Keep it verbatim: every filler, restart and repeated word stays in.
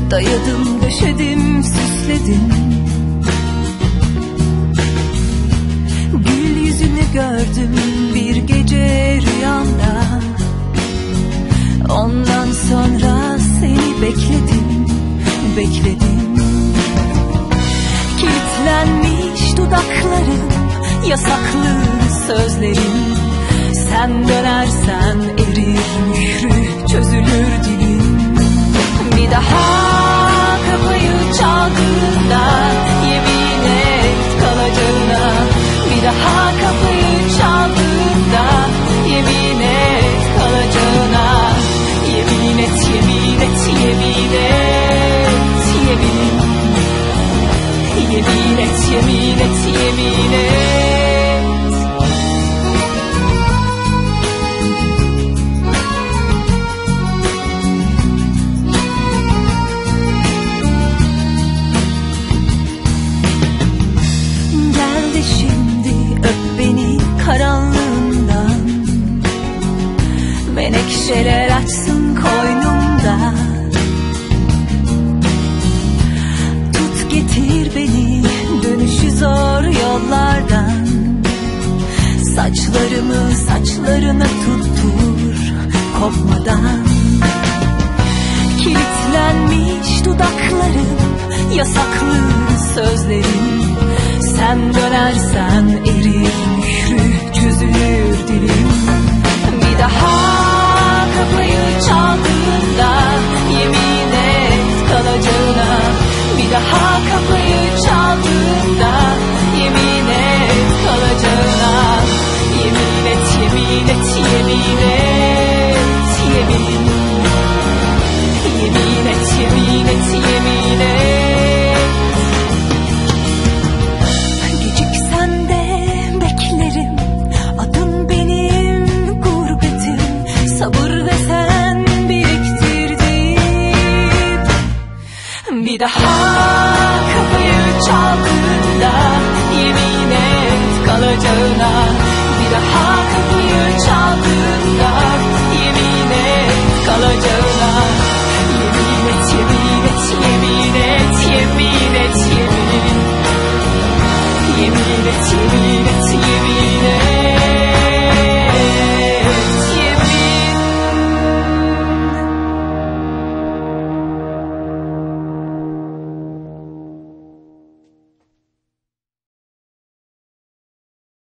Dayadım, döşedim, süsledim. Gül yüzünü gördüm bir gece rüyamda. Ondan sonra seni bekledim, bekledim. Kilitlenmiş dudaklarım, yasaklı sözlerim. Sen dönersen erir mührü, çözülür dilim. Bir daha kapıyı çaldığında yemin et kalacağına. Bir daha kapıyı çaldığında yemin et kalacağına. Yemin et, yemin et, yemin et, yemin. Yemin et, yemin et, yemin et. Gel de şimdi öp beni karanlığından. Menekşeler açsın koynumda. Tut getir beni dönüşü zor yollardan. Saçlarımı saçlarına tuttur kopmadan. Kilitlenmiş dudaklarım, yasaklı sözlerim. Sen dönersen erir mührü, çözülür dilim. Bir daha kapıyı çaldığında yemin et kalacağına. Bir daha kapıyı çaldığında yemin et kalacağına. Yemin et, yemin et, yemin et, yemin. Yemin et, yemin et, yemin et. Geciksen de beklerim, adım benim gurbetim. Sabır desen biriktirdim. Bir daha kapıyı çaldığında yemin et kalacağına. Bir daha kapıyı çaldığında yemin et kalacağına. Yemin et, yemin et, yemin et, yemin et, yemin. Yemin et, yemin